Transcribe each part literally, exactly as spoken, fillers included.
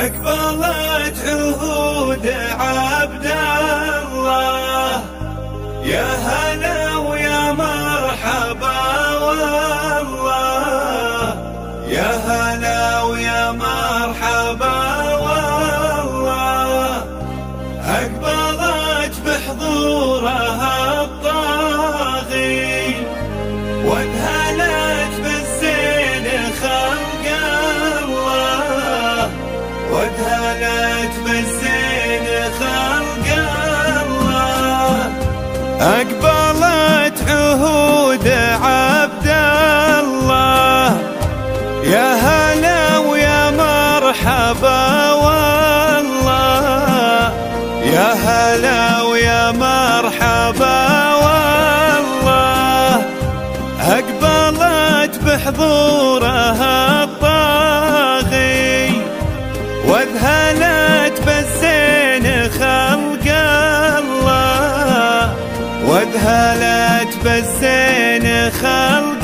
أقبلت عهود عبد الله، يا هلا ويا مرحبا والله، يا هلا ويا مرحبا والله. أقبلت بحضورها الطاغي، وانهلت بالزين خلق الله، وانهلت بالزين خلق الله. أقبلت عهود عبد الله، يا هلا ويا مرحبا والله، يا هلا ويا مرحبا والله. أقبلت بحضورها الطاغي، واذهلت بالزين خلق الله، واذهلت بالزين خلق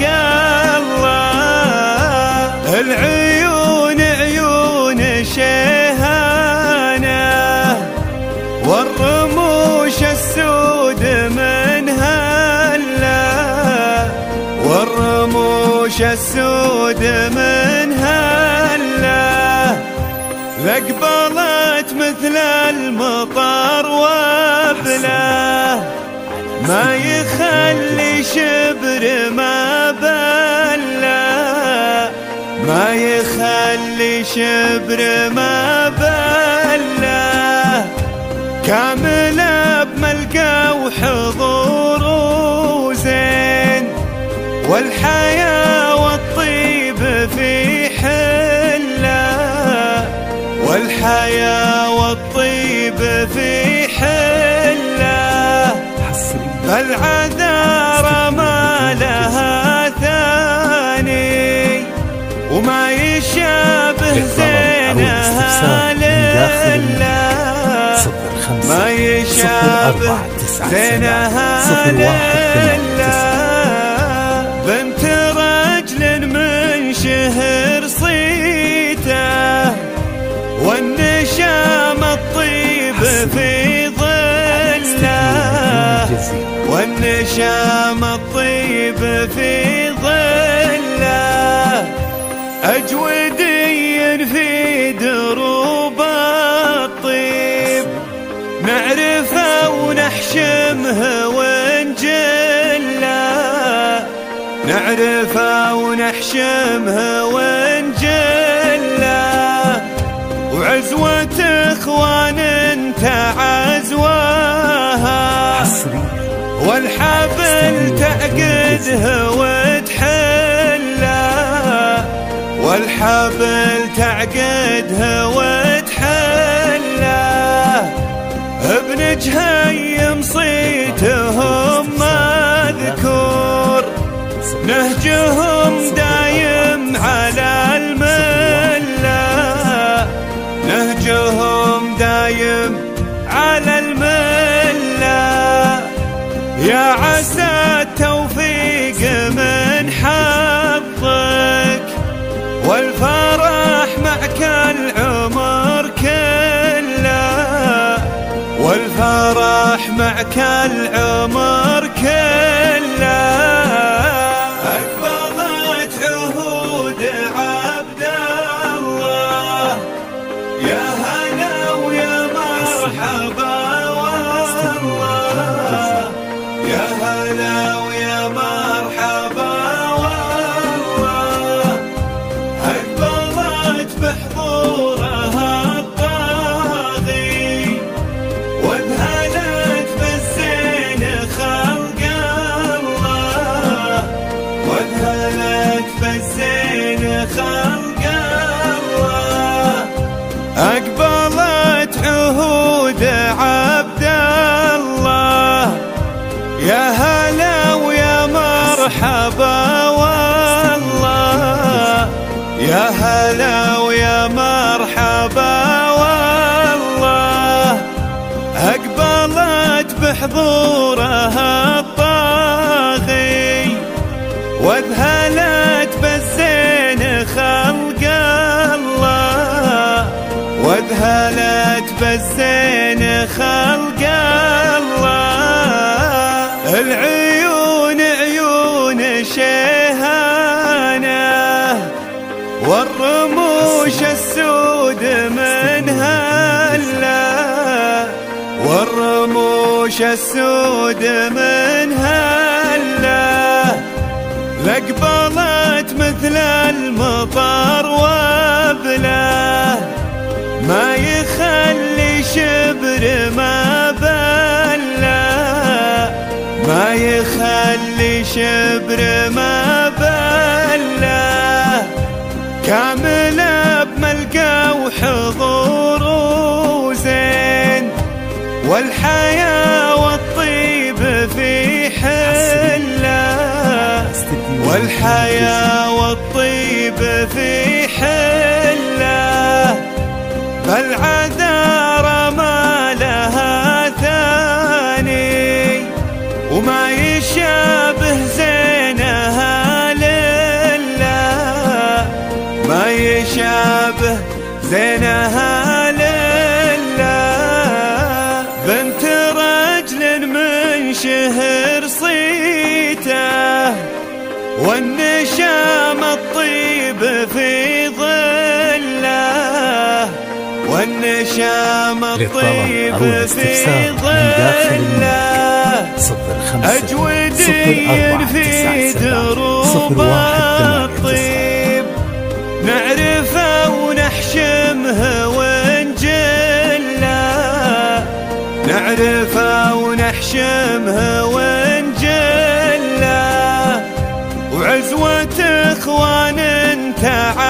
الله. العيون عيون شيهانه، والرموش السود من هلا، والرموش السود من هلا. أقبلت مثل المطر وبله، ما يخلي شبر ما بله، ما يخلي شبر ما بله. كاملة بملقى وحضور وزين، والحياة والطيب في حله، والحياة والطيب في حله. فالعذار ما لها ثاني، وما يشابه زينها لله، ما يشابه زينها لله. بنت رجل من شهر صيته، والنشام الطيب في ظله، والنشام الطيب في ظله. أجودي في دروب الطيب، نعرفه ونحشمه ونجله، نعرفه ونحشمه ونجله. وعزوة اخوان انت عزواها، والحبل تعقده وتحله، والحبل تعقده وتحله. ابن جهيم صيتهم مذكور، نهجهم دايم على المله، نهجهم دايم على المله. يا عسى التوفيق من حظك، والفرح معك العمر كله، والفرح معك العمر كله. أقبلت عهود عبد الله، يا هلا ويا مرحبا والله، يا هلا ويا مرحبا والله. أقبلت بحضورها الطاغي، واذهلت بالزين خلق الله، واذهلت بالزين خلق الله. أقبلت عهود عبد الله، يا هلا ويا مرحبا والله، يا هلا ويا مرحبا والله. أقبلت بحضورها الطاغي، واذهلت بالزين خلق الله، هلت بالزين خلق الله، العيون عيون شيهانه والرموش السود من هلا، والرموش السود من هلا، لقبلت مثل المطر وبله، ما يخلي شبر ما بله، ما يخلي شبر ما بله، كاملة بملقى وحضور وزين، والحياة والطيب في حله، والحياة والطيب في حله، بالعذار ما لها ثاني، وما يشابه زينها لله، ما يشابه زينها لله، بنت رجل من شهر صيته، والنشام الطيب في ظله، والنشام الطيب في ظله، أجودين في دروب الطيب، نعرفه ونحشمه ونجله، نعرفه ونحشمه ونجله، وعزوة اخوان انت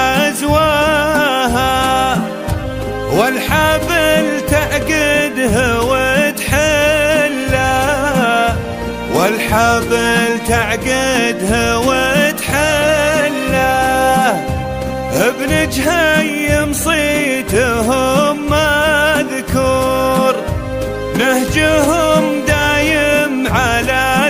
عزواها، والحبل تعقده وتحله، والحبل تعقده وتحله، ابن جهيم صيتهم مذكور، نهجهم دايم على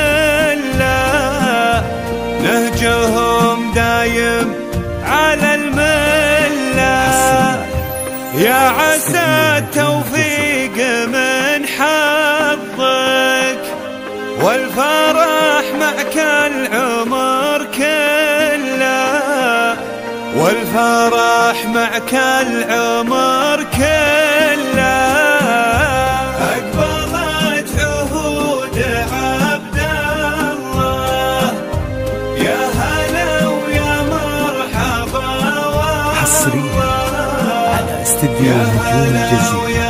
المله، نهجهم دايم على المله، يا عسى التوفيق من حظك، والفرح معك العمر كله، والفرح معك العمر كله، أقبلت عهود عبد الله، يا هلا ويا مرحبا، حصريا على استديو نجوم الجزيرة.